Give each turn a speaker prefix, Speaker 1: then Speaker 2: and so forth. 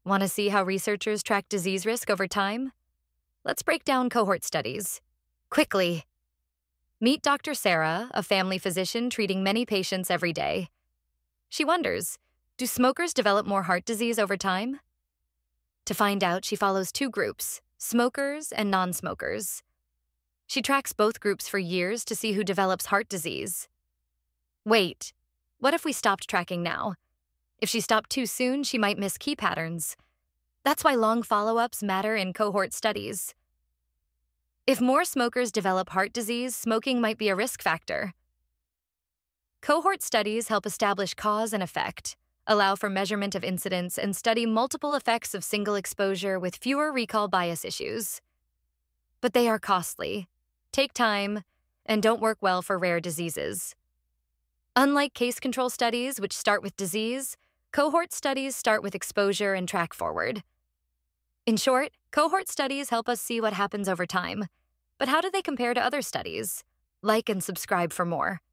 Speaker 1: Want to see how researchers track disease risk over time? Let's break down cohort studies. Quickly, meet Dr. Sara, a family physician treating many patients every day. She wonders, do smokers develop more heart disease over time? To find out, she follows two groups, smokers and non-smokers. She tracks both groups for years to see who develops heart disease. Wait, what if we stopped tracking now? If she stopped too soon, she might miss key patterns. That's why long follow-ups matter in cohort studies. If more smokers develop heart disease, smoking might be a risk factor. Cohort studies help establish cause and effect, allow for measurement of incidence, and study multiple effects of single exposure with fewer recall bias issues. But they are costly, take time, and don't work well for rare diseases. Unlike case control studies, which start with disease, cohort studies start with exposure and track forward. In short, cohort studies help us see what happens over time. But how do they compare to other studies? Like and subscribe for more.